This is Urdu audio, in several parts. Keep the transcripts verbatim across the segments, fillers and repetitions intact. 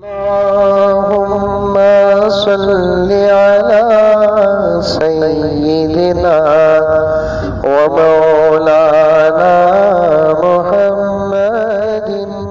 اللهم صل على سيدنا ومولانا محمد۔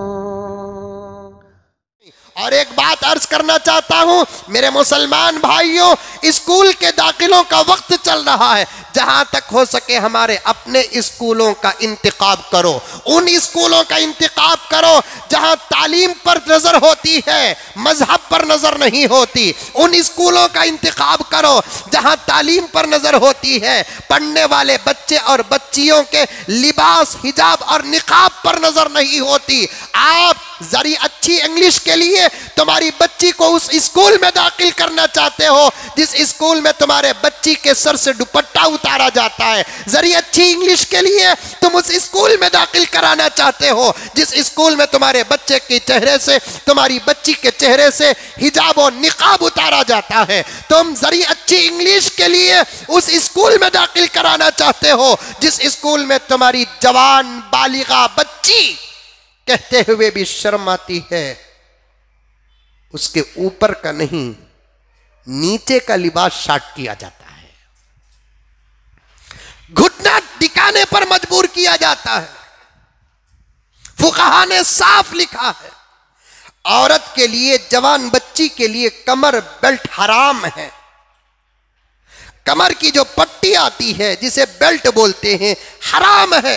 اور ایک بات عرض کرنا چاہتا ہوں میرے مسلمان بھائیوں، اسکول کے داخلوں کا وقت چل رہا ہے، جہاں تک ہو سکے ہمارے اپنے اسکولوں کا انتخاب کرو، ان اسکولوں کا انتخاب کرو جہاں تعلیم پر نظر ہوتی ہے، مذہب پر نظر نہیں ہوتی، ان اسکولوں کا انتخاب کرو جہاں تعلیم پر نظر ہوتی ہے، پڑھنے والے بچے اور بچیوں کے لباس، حجاب اور نقاب پر نظر نہیں ہوتی۔ آپ ذری اچھی انگلش کے لیے تمہاری بچی کو اس اسکول میں داخل کرنا چاہتے ہو جس اسکول میں تمہارے بچی کے سر سے دوپٹہ اتارا جاتا ہے، ذری اچھی انگلش کے لیے تم اس اسکول میں داخل کرانا چاہتے ہو جس اسکول میں تمہارے بچے کے چہرے سے، تمہاری بچی کے چہرے سے حجاب و نقاب اتارا جاتا ہے۔ تم ذری اچھی انگلش کے لیے اس اسکول میں داخل کرانا چاہتے ہو جس اسکول میں تمہاری جوان بالغہ بچی کہتے ہوئے بھی شرم آتی ہے اس کے اوپر کا نہیں، نیچے کا لباس شارٹ کیا جاتا ہے، گھٹنا دکھانے پر مجبور کیا جاتا ہے۔ فقہا نے صاف لکھا ہے عورت کے لیے، جوان بچی کے لیے کمر بیلٹ حرام ہے۔ کمر کی جو پٹی آتی ہے جسے بیلٹ بولتے ہیں حرام ہے۔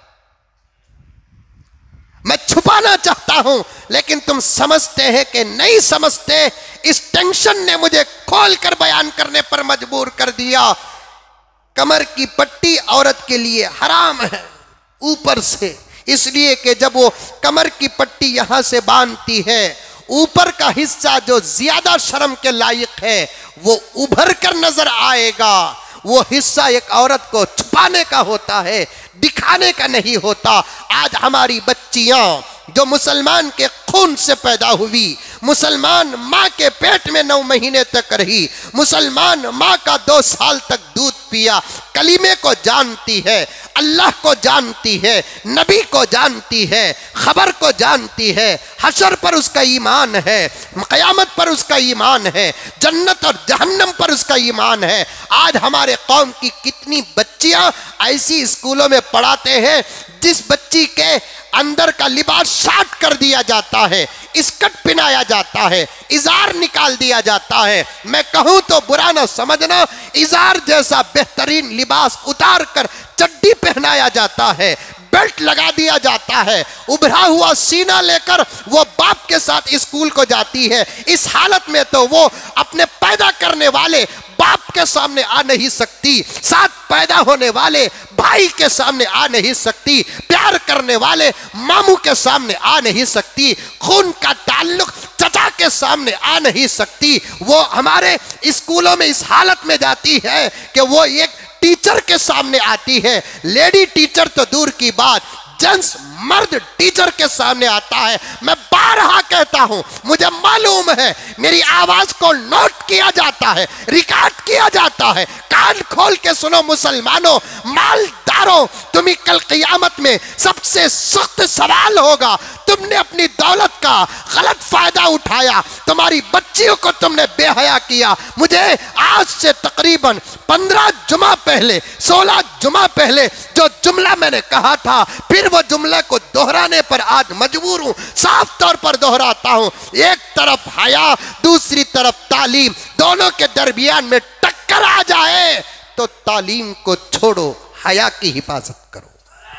میں چھپانا چاہتا ہوں لیکن تم سمجھتے ہیں کہ نہیں سمجھتے، اس ٹینشن نے مجھے کھول کر بیان کرنے پر مجبور کر دیا۔ کمر کی پٹی عورت کے لیے حرام ہے اوپر سے، اس لیے کہ جب وہ کمر کی پٹی یہاں سے باندھتی ہے، اوپر کا حصہ جو زیادہ شرم کے لائق ہے وہ ابھر کر نظر آئے گا۔ وہ حصہ ایک عورت کو چھپانے کا ہوتا ہے، دکھانے کا نہیں ہوتا۔ آج ہماری بچیاں جو مسلمان کے خون سے پیدا ہوئی، مسلمان ماں کے پیٹ میں نو مہینے تک رہی، مسلمان ماں کا دو سال تک دودھ پیا، کلمے کو جانتی ہے، اللہ کو جانتی ہے، نبی کو جانتی ہے، خبر کو جانتی ہے، حشر پر اس کا ایمان ہے، قیامت پر اس کا ایمان ہے، جنت اور جہنم پر اس کا ایمان ہے۔ آج ہمارے قوم کی کتنی بچیاں ایسی اسکولوں میں پڑھاتے ہیں جس بچی کے اندر کا لباس شارٹ کر دیا جاتا ہے، اسکٹ پہنایا جاتا ہے، ازار نکال دیا جاتا ہے۔ میں کہوں تو برا نہ سمجھنا، ازار جیسا بہترین لباس اتار کر چڈی پہنایا جاتا ہے، بیلٹ لگا دیا جاتا ہے، ابھرا ہوا سینہ لے کر وہ باپ کے ساتھ اسکول کو جاتی ہے۔ اس حالت میں تو وہ اپنے پیدا کرنے والے باپ کے سامنے آ نہیں سکتی، ساتھ پیدا ہونے والے بھائی کے سامنے آ نہیں سکتی، پیار کرنے والے ماموں کے سامنے آ نہیں سکتی، خون کا تعلق چچا کے سامنے آ نہیں سکتی۔ وہ ہمارے اسکولوں میں اس حالت میں جاتی ہے کہ وہ ایک ٹیچر کے سامنے آتی ہے، لیڈی ٹیچر تو دور کی بات، جنس مرد ٹیچر کے سامنے آتا ہے۔ میں بارہا کہتا ہوں، مجھے معلوم ہے میری آواز کو نوٹ کیا جاتا ہے، ریکارڈ کیا جاتا ہے۔ کان کھول کے سنو مسلمانوں، مالداروں، تمہیں کل قیامت میں سب سے سخت سوال ہوگا۔ تم نے اپنی دولت کا غلط فائدہ اٹھایا، تمہاری بچیوں کو تم نے بے حیا کیا۔ مجھے آج سے تقریباً پندرہ جمعہ پہلے، سولہ جمعہ پہلے جو جملہ میں نے کہا تھا، پھر وہ جملہ کو دہرانے پر آج مجبور ہوں، صاف طور پر دہراتا ہوں۔ ایک طرف حیا، دوسری طرف تعلیم، دونوں کے درمیان میں ٹکر آ جائے تو تعلیم کو چھوڑو، حیا کی حفاظت کرو۔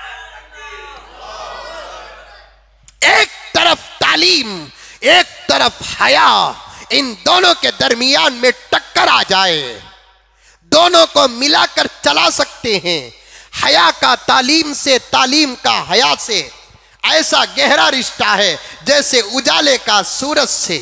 ایک طرف تعلیم، ایک طرف حیا، ان دونوں کے درمیان میں ٹکر آ جائے، دونوں کو ملا کر چلا سکتے ہیں۔ حیا کا تعلیم سے، تعلیم کا حیا سے ایسا گہرا رشتہ ہے جیسے اجالے کا سورج سے،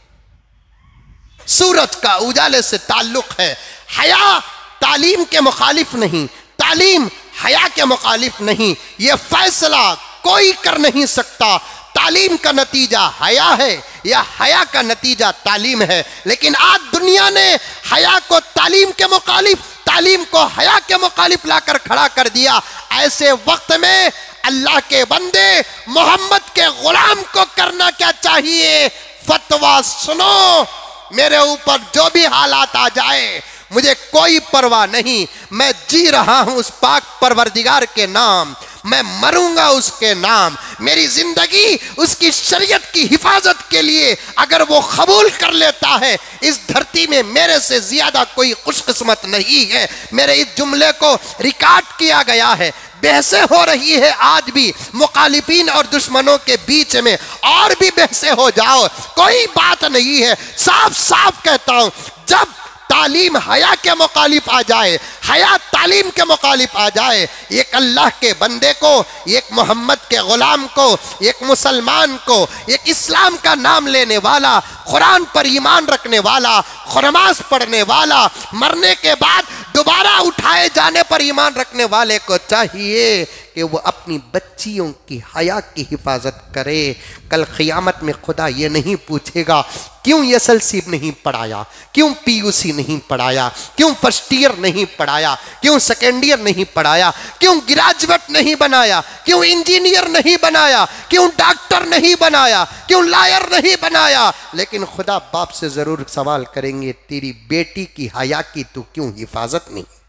سورج کا اجالے سے تعلق ہے۔ حیا تعلیم کے مخالف نہیں، تعلیم حیا کے مخالف نہیں، یہ فیصلہ کوئی کر نہیں سکتا تعلیم کا نتیجہ حیا ہے یا حیا کا نتیجہ تعلیم ہے۔ لیکن آج دنیا نے حیا کو تعلیم کے مخالف، تعلیم کو حیا کے مخالف لا کر کھڑا کر دیا۔ ایسے وقت میں اللہ کے بندے، محمد کے غلام کو کرنا کیا چاہیے؟ فتویٰ سنو، میرے اوپر جو بھی حالات آ جائے مجھے کوئی پرواہ نہیں، میں جی رہا ہوں اس پاک پروردگار کے نام، میں مروں گا اس کے نام، میری زندگی اس کی شریعت کی حفاظت کے لیے اگر وہ قبول کر لیتا ہے، اس دھرتی میں میرے سے زیادہ کوئی خوش قسمت نہیں ہے۔ میرے اس جملے کو ریکارڈ کیا گیا ہے، بحثیں ہو رہی ہے آج بھی مخالفین اور دشمنوں کے بیچ میں، اور بھی بحثیں ہو جاؤ، کوئی بات نہیں ہے۔ صاف صاف کہتا ہوں، جب تعلیم حیا کے مخالف آ جائے، حیا تعلیم کے مخالف آ جائے، ایک اللہ کے بندے کو، ایک محمد کے غلام کو، ایک مسلمان کو، ایک اسلام کا نام لینے والا، قرآن پر ایمان رکھنے والا، نماز پڑھنے والا، مرنے کے بعد دوبارہ اٹھائے جانے پر ایمان رکھنے والے کو چاہیے کہ وہ اپنی بچیوں کی حیا کی حفاظت کرے۔ کل قیامت میں خدا یہ نہیں پوچھے گا کیوں ایس ایل سی نہیں پڑھایا، کیوں پی یو سی نہیں پڑھایا، کیوں فرسٹ ایئر نہیں پڑھایا، کیوں سیکنڈ ایئر نہیں پڑھایا، کیوں گریجویٹ نہیں بنایا، کیوں انجینئر نہیں بنایا، کیوں ڈاکٹر نہیں بنایا، کیوں لائر نہیں بنایا۔ لیکن خدا باپ سے ضرور سوال کریں گے تیری بیٹی کی حیا کی تو کیوں حفاظت نہیں؟